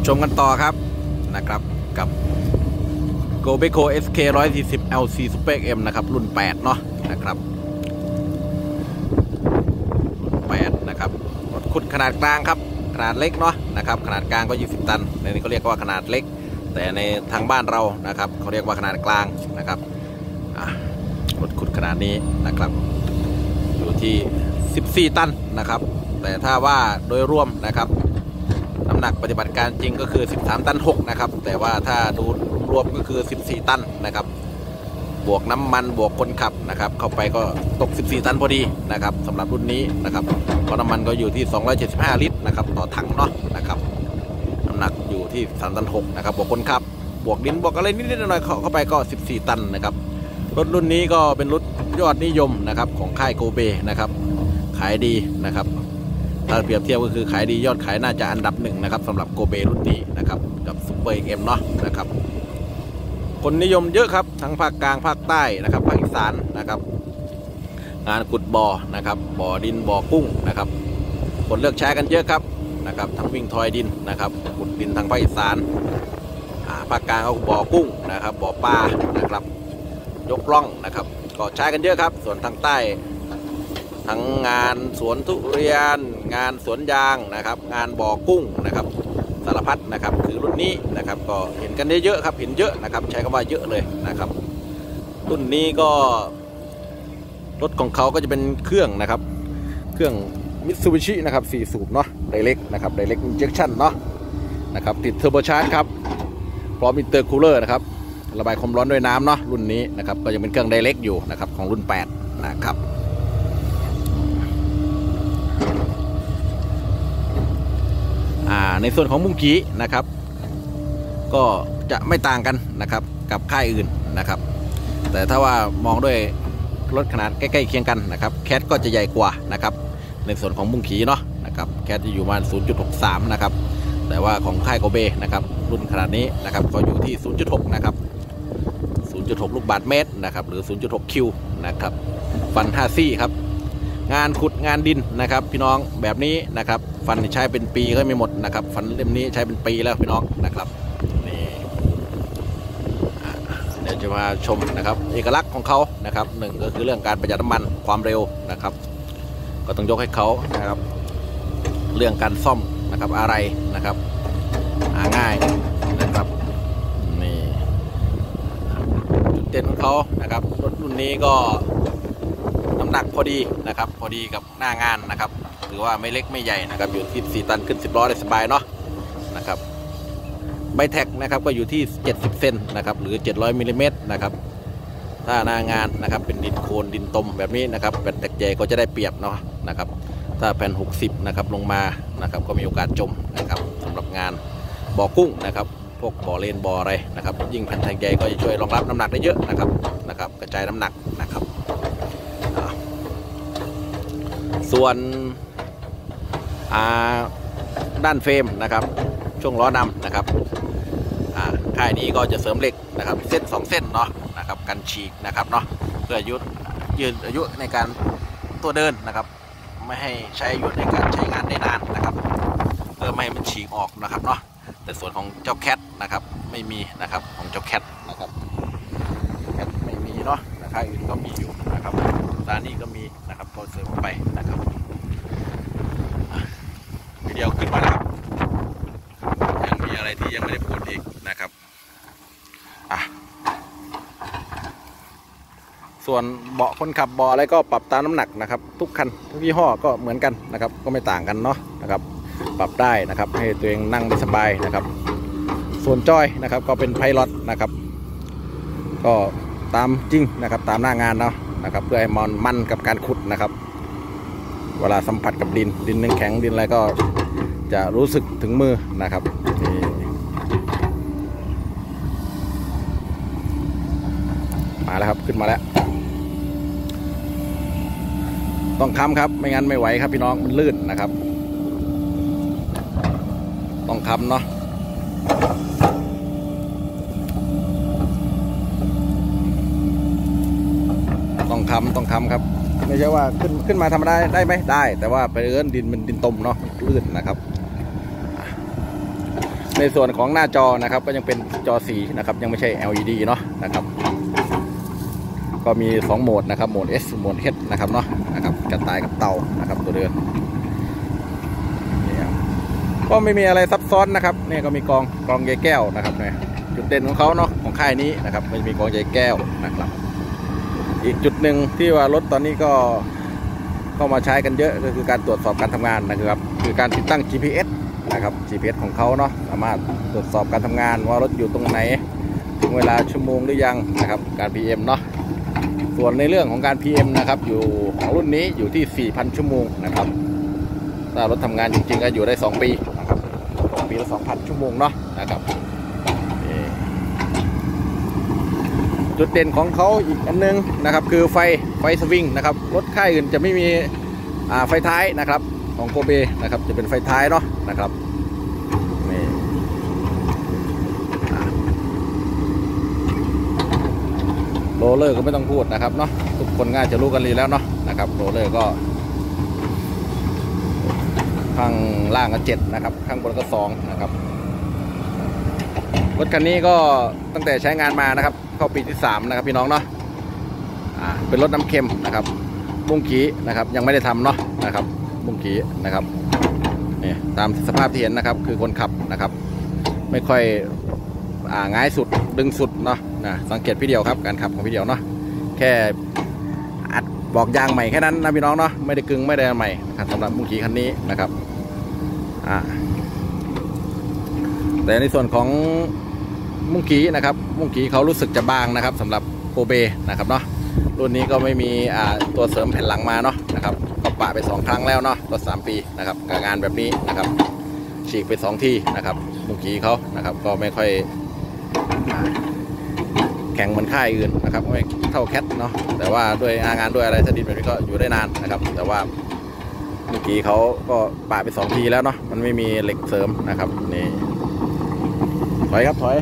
ชมกันต่อครับนะครับกับ Gobeco SK 140 LC Super M นะครับรุ่น8เนาะนะครับรุ่น8นะครับรถขุดขนาดกลางครับขนาดเล็กเนาะนะครับขนาดกลางก็20ตันในนี้เขาเรียกว่าขนาดเล็กแต่ในทางบ้านเรานะครับเขาเรียกว่าขนาดกลางนะครับรถขุดขนาดนี้นะครับอยู่ที่14ตันนะครับแต่ถ้าว่าโดยรวมนะครับน้ำหนักปฏิบัติการจริงก็คือ13ตัน6นะครับแต่ว่าถ้าดูรวมก็คือ14ตันนะครับบวกน้ำมันบวกคนขับนะครับเข้าไปก็ตก14ตันพอดีนะครับสำหรับรุ่นนี้นะครับเพราะน้ำมันก็อยู่ที่275ลิตรนะครับต่อถังเนาะนะครับน้ำหนักอยู่ที่3ตัน6นะครับบวกคนขับบวกดินบวกอะไรนิดๆหน่อยๆเข้าไปก็14ตันนะครับรถรุ่นนี้ก็เป็นรถยอดนิยมนะครับของค่ายโกเบนะครับขายดีนะครับถ้าเปรียบเทียบก็คือขายดียอดขายน่าจะอันดับ1นะครับสำหรับโกเบรุ่นนี้นะครับกับซุปเปอร์เอ็มเนาะนะครับคนนิยมเยอะครับทั้งภาคกลางภาคใต้นะครับภาคอีสานนะครับงานขุดบ่อนะครับบ่อดินบ่อกุ้งนะครับคนเลือกใช้กันเยอะครับนะครับทั้งวิ่งทอยดินนะครับขุดดินทางภาคอีสานภาคกลางเขาบ่อกุ้งนะครับบ่อปลานะครับยกล่องนะครับก็ใช้กันเยอะครับส่วนทางใต้ทั้งงานสวนทุเรียนงานสวนยางนะครับงานบ่อกุ้งนะครับสารพัดนะครับคือรุ่นนี้นะครับก็เห็นกันเยอะครับเห็นเยอะนะครับใช้คำว่าเยอะเลยนะครับรุ่นนี้ก็รถของเขาก็จะเป็นเครื่องนะครับเครื่องมิตซูบิชินะครับ4สูบเนาะไดเรกนะครับไดเรกอินเจคชั่นเนาะนะครับติดเทอร์โบชาร์จครับพร้อมอินเตอร์คูลเลอร์นะครับระบายความร้อนด้วยน้ำเนาะรุ่นนี้นะครับก็ยังเป็นเครื่องไดเรกอยู่นะครับของรุ่น8นะครับในส่วนของมุ้งกี้นะครับก็จะไม่ต่างกันนะครับกับค่ายอื่นนะครับแต่ถ้าว่ามองด้วยรถขนาดใกล้ๆเคียงกันนะครับแคทก็จะใหญ่กว่านะครับในส่วนของมุ้งกี้เนาะนะครับแคทจะอยู่ประมาณ 0.63 นะครับแต่ว่าของค่ายโกเบนะครับรุ่นขนาดนี้นะครับก็อยู่ที่ 0.6 นะครับ 0.6 ลูกบาศก์เมตรนะครับหรือ 0.6 คิวนะครับฟัน5ซี่ครับงานขุดงานดินนะครับพี่น้องแบบนี้นะครับฟันใช้เป็นปีก็ไม่หมดนะครับฟันเล่มนี้ใช้เป็นปีแล้วพี่น้องนะครับนี่เดี๋ยวจะมาชมนะครับเอกลักษณ์ของเขานะครับหนึ่งก็คือเรื่องการประหยัดน้ำมันความเร็วนะครับก็ต้องยกให้เขานะครับเรื่องการซ่อมนะครับอะไรนะครับง่ายนะครับนี่จุดเด่นของเขานะครับรถรุ่นนี้ก็น้ำหนักพอดีนะครับพอดีกับหน้างานนะครับหรือว่าไม่เล็กไม่ใหญ่นะครับอยู่ที่4ตันขึ้น10ล้อได้สบายเนาะนะครับใบแท็กนะครับก็อยู่ที่70เซนนะครับหรือ700มิลลิเมตรนะครับถ้าหน้างานนะครับเป็นดินโคลนดินตมแบบนี้นะครับแผ่นแตกใหญ่ก็จะได้เปรียบเนาะนะครับถ้าแผ่น60นะครับลงมานะครับก็มีโอกาสจมนะครับสำหรับงานบ่อกุ้งนะครับพวกบ่อเลนบ่ออะไรนะครับยิ่งแผ่นแตกใหญ่ก็จะช่วยรองรับน้ำหนักได้เยอะนะครับกระจายน้ำหนักนะครับส่วนด้านเฟรมนะครับช่วงล้อนำนะครับค่ายนี้ก็จะเสริมเหล็กนะครับเส้น2เส้นเนาะนะครับกันฉีกนะครับเนาะเพื่อยืนอายุในการตัวเดินนะครับไม่ให้ใช้อายุในการใช้งานได้นานนะครับเพื่อไม่ให้มันฉีกออกนะครับเนาะแต่ส่วนของเจ้าแคทนะครับไม่มีนะครับของเจ้าแคทนะครับแคทไม่มีเนาะค่ายอื่นก็มีอยู่นะครับร้านนี้ก็มีนะครับก็เสริมไปนะครับเดี๋ยวขึ้นมาแล้วครับยังมีอะไรที่ยังไม่ได้พูดอีกนะครับส่วนเบาะคนขับเบาะอะไรก็ปรับตามน้ำหนักนะครับทุกคันทุกยี่ห้อก็เหมือนกันนะครับก็ไม่ต่างกันเนาะนะครับปรับได้นะครับให้ตัวเองนั่งได้สบายนะครับส่วนจอยนะครับก็เป็นไพลอตนะครับก็ตามจริงนะครับตามหน้างานเนาะนะครับเพื่อให้มันกับการขุดนะครับเวลาสัมผัสกับดินแข็งดินอะไรก็จะรู้สึกถึงมือนะครับมาแล้วครับขึ้นมาแล้วต้องค้ำครับไม่งั้นไม่ไหวครับพี่น้องมันลื่นนะครับต้องค้ำเนาะต้องค้ำครับไม่ใช่ว่าขึ้นมาธรรมดาได้ไหมได้แต่ว่าไปเอื้อนดินมันดินตมเนาะลื่นนะครับในในส่วนของหน้าจอนะครับก็ยังเป็นจอสีนะครับยังไม่ใช่ LED เนาะนะครับก็มี2โหมดนะครับโหมด S โหมด H นะครับเนาะนะครับกระต่ายกับเต่านะครับตัวเดินก็ไม่มีอะไรซับซ้อนนะครับนี่ก็มีกองใยแก้วนะครับเนี่ยจุดเด่นของเขาเนาะของค่ายนี้นะครับมันมีกองใยแก้วนะครับอีกจุดหนึ่งที่ว่ารถตอนนี้ก็เข้ามาใช้กันเยอะก็คือการตรวจสอบการทำงานนะครับคือการติดตั้ง GPS นะครับ GPS ของเขาเนาะสามารถตรวจสอบการทำงานว่ารถอยู่ตรงไหนถึงเวลาชั่วโมงหรือยังนะครับการ PM เนาะส่วนในเรื่องของการ PM นะครับอยู่ของรุ่นนี้อยู่ที่ 4,000 ชั่วโมงนะครับถ้ารถทำงานจริงๆก็อยู่ได้2 ปีนะครับปีละ 2,000 ชั่วโมงเนาะนะครับจุดเด่นของเขาอีกอันนึงนะครับคือไฟสวิงนะครับรถค่ายอื่นจะไม่มีไฟท้ายนะครับของโกเบนะครับจะเป็นไฟท้ายเนาะนะครับนี่โรลเลอร์ก็ไม่ต้องพูดนะครับเนาะทุกคนง่ายจะรู้กันดีแล้วเนาะนะครับโรลเลอร์ก็ข้างล่างก็7นะครับข้างบนก็2นะครับรถคันนี้ก็ตั้งแต่ใช้งานมานะครับเข้าปีที่3นะครับพี่น้องเนาะเป็นรถน้ำเค็มนะครับบุ้งขีนะครับยังไม่ได้ทำเนาะนะครับบุ้งขีนะครับนี่ตามสภาพที่เห็นนะครับคือคนขับนะครับไม่ค่อยง่ายสุดดึงสุดเนาะสังเกตพี่เดียวครับการขับของพี่เดียวเนาะแค่อัดบอกยางใหม่แค่นั้นนะพี่น้องเนาะไม่ได้กึ่งไม่ได้ใหม่นะครับสำหรับบุ้งขีคันนี้นะครับแต่ในส่วนของมุ้งขีนะครับมุ้งขีเขารู้สึกจะบางนะครับสำหรับโกเบนะครับเนาะรุ่นนี้ก็ไม่มีตัวเสริมแผ่นหลังมาเนาะนะครับก็ปะไป2 ครั้งแล้วเนาะรถ3 ปีนะครับกับงานแบบนี้นะครับฉีกไป2 ที่นะครับมุ้งขีเขานะครับก็ไม่ค่อยแข็งเหมือนค่ายอื่นนะครับไม่เท่าแคทเนาะแต่ว่าด้วยงานด้วยอะไรสดินแบบนี้ก็อยู่ได้นานนะครับแต่ว่ามุ้งขีเขาก็ปะไป2 ทีแล้วเนาะมันไม่มีเหล็กเสริมนะครับนี่ถอยครับถ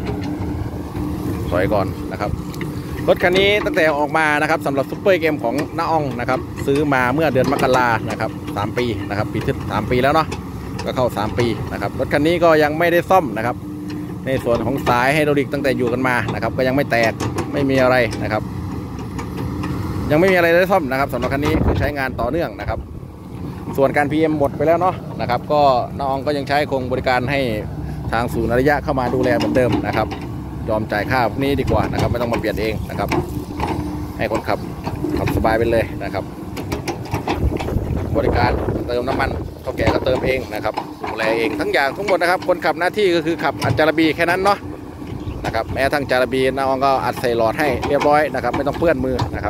อยก่อนนะครับรถคันนี้ตั้งแต่ออกมานะครับสำหรับซุปเปอร์เกมของน้าอ่องนะครับซื้อมาเมื่อเดือนมกรานะครับ3 ปีนะครับปีที่3 ปีแล้วเนาะก็เข้า3 ปีนะครับรถคันนี้ก็ยังไม่ได้ซ่อมนะครับในส่วนของสายไฮดรอลิกตั้งแต่อยู่กันมานะครับก็ยังไม่แตกไม่มีอะไรนะครับยังไม่มีอะไรได้ซ่อมนะครับสำหรับคันนี้คือใช้งานต่อเนื่องนะครับส่วนการ PM หมดไปแล้วเนาะนะครับก็น้าอ่องก็ยังใช้คงบริการให้ทางศูนย์อริยะเข้ามาดูแลเหมือนเดิมนะครับยอมจ่ายค่าพวกนี้ดีกว่านะครับไม่ต้องมาเปลี่ยนเองนะครับให้คนขับสบายไปเลยนะครับบริการเติมน้ำมันเท่าแก่ก็เติมเองนะครับดูแลเองทั้งอย่างทั้งหมดนะครับคนขับหน้าที่ก็คือขับอัดจาระบีแค่นั้นเนาะนะครับแม้ทั้งจาระบีน้องก็อัดใส่หลอดให้เรียบร้อยนะครับไม่ต้องเปื้อนมือนะครับ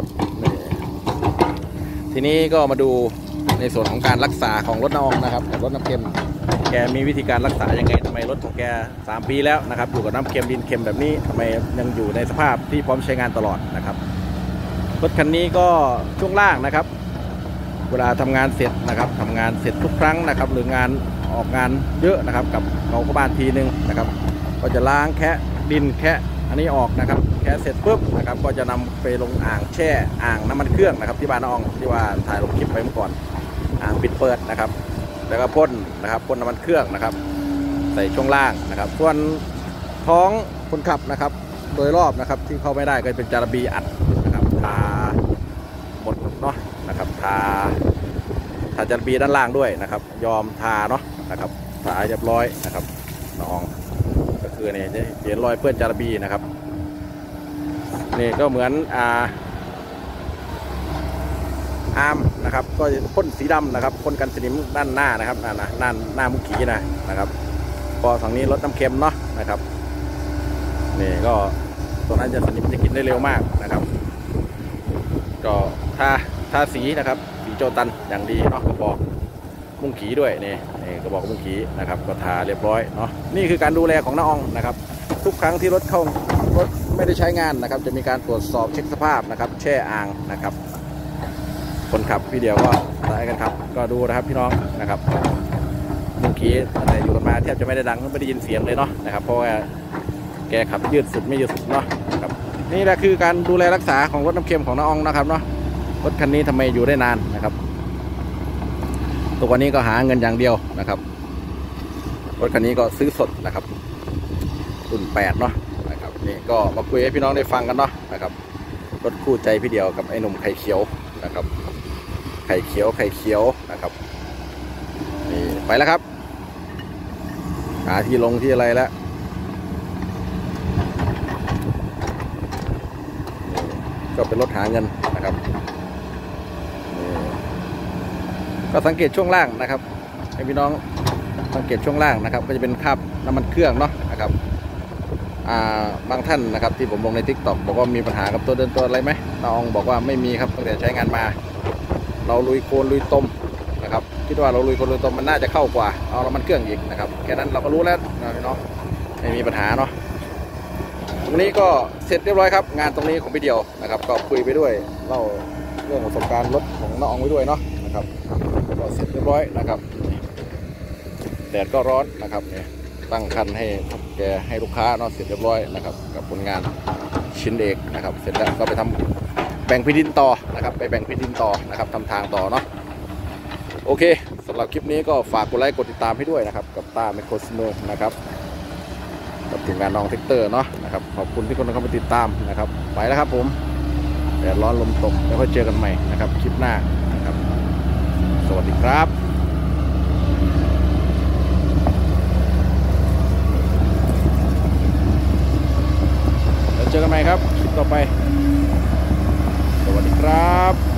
ทีนี้ก็มาดูในส่วนของการรักษาของรถน้องนะครับกับรถน้ำเค็มแกมีวิธีการรักษายังไงทำไมรถของแก3 ปีแล้วนะครับอยู่กับน้ำเค็มดินเค็มแบบนี้ทำไมยังอยู่ในสภาพที่พร้อมใช้งานตลอดนะครับรถคันนี้ก็ช่วงล่างนะครับเวลาทำงานเสร็จนะครับทำงานเสร็จทุกครั้งนะครับหรืองานออกงานเยอะนะครับกับเขาก็บ้านทีนึงนะครับก็จะล้างแคะดินแคะอันนี้ออกนะครับแคะเสร็จปุ๊บนะครับก็จะนำไปลงอ่างแช่อ่างน้ำมันเครื่องนะครับที่บ้านน้องที่ว่าถ่ายลงคลิปไปเมื่อก่อนอ่างปิดเปิดนะครับแล้วก็พ่นนะครับพ่นน้ำมันเครื่องนะครับใส่ช่วงล่างนะครับส่วนท้องคนขับนะครับโดยรอบนะครับที่เข้าไม่ได้ก็เป็นจาระบีอัดนะครับทาหมดเนาะนะครับทาจาระบีด้านล่างด้วยนะครับยอมทาเนาะนะครับทาเรียบร้อยนะครับน้องก็คือเนี่ยจะเห็นรอยเปื้อนจาระบีนะครับนี่ก็เหมือนอาร์มนะครับก็พ่นสีดำนะครับพ่นกันสนิมด้านหน้านะครับหน้ามุกขีนะครับพอฝั่งนี้รถน้ำเค็มเนาะนะครับนี่ก็ตรงนั้นจะสนิมจะกินได้เร็วมากนะครับก็ทาสีนะครับสีโจตันอย่างดีเนาะกระบอกมุ้งขีด้วยนี่กระบอกมุ้งขีนะครับก็ทาเรียบร้อยเนาะนี่คือการดูแลของน้าอ่องนะครับทุกครั้งที่รถไม่ได้ใช้งานนะครับจะมีการตรวจสอบเช็คสภาพนะครับแช่อ่างนะครับคนขับพี่เดียวก็สายกันครับก็ดูนะครับพี่น้องนะครับมุ้งขีแต่อยู่กันมาแทบจะไม่ได้ดังไม่ได้ยินเสียงเลยเนาะนะครับเพราะว่าแกขับยืดสุดไม่ยืดสุดเนาะครับนี่แหละคือการดูแลรักษาของรถน้ำเค็มของน้าอ่องนะครับเนาะรถคันนี้ทำไมอยู่ได้นานนะครับตัววันนี้ก็หาเงินอย่างเดียวนะครับรถคันนี้ก็ซื้อสดนะครับรุ่น8เนาะนะครับนี่ก็มาคุยให้พี่น้องได้ฟังกันเนาะนะครับรถคู่ใจพี่เดียวกับไอ้หนุ่มไข่เขียวนะครับไข่เขียวนะครับนี่ไปแล้วครับหาที่ลงที่อะไรแล้วก็เป็นรถหาเงินนะครับก็สังเกตช่วงล่างนะครับให้พี่น้องสังเกตช่วงล่างนะครับก็จะเป็นคราบน้ำมันเครื่องเนาะนะครับบางท่านนะครับที่ผมลงใน TikTok บอกว่ามีปัญหากับตัวเดินตัวอะไรไหมน้องบอกว่าไม่มีครับตั้งแต่ใช้งานมาเราลุยโคลนลุยต้มนะครับคิดว่าเราลุยโคลนลุยต้มมันน่าจะเข้ากว่าเอาน้ำมันเครื่องอีกนะครับแค่นั้นเราก็รู้แล้วพี่น้องไม่มีปัญหาเนาะตรงนี้ก็เสร็จเรียบร้อยครับงานตรงนี้ของพี่เดียวนะครับก็คุยไปด้วยเล่าเรื่องประสบการณ์รถของน้องไปด้วยเนาะนะครับก็เสร็จเรียบร้อยนะครับแดดก็ร้อนนะครับเนี่ยตั้งคันให้แกให้ลูกค้าเนาะเสร็จเรียบร้อยนะครับกับผลงานชิ้นเอกนะครับเสร็จแล้วก็ไปทำแบ่งพิดินต่อนะครับไปแบ่งพิดินต่อนะครับทำทางต่อเนาะโอเคสำหรับคลิปนี้ก็ฝากกดไลค์กดติดตามให้ด้วยนะครับกับต้าไมโครสเมอร์นะครับกับทีมงานน้องเทคเตอร์เนาะนะครับขอบคุณที่คนเข้ามาติดตามนะครับไปแล้วครับผมแดดร้อนลมตกแล้วค่อยเจอกันใหม่นะครับคลิปหน้านะครับสวัสดีครับเจอกันใหม่ครับคลิปต่อไปสวัสดีครับ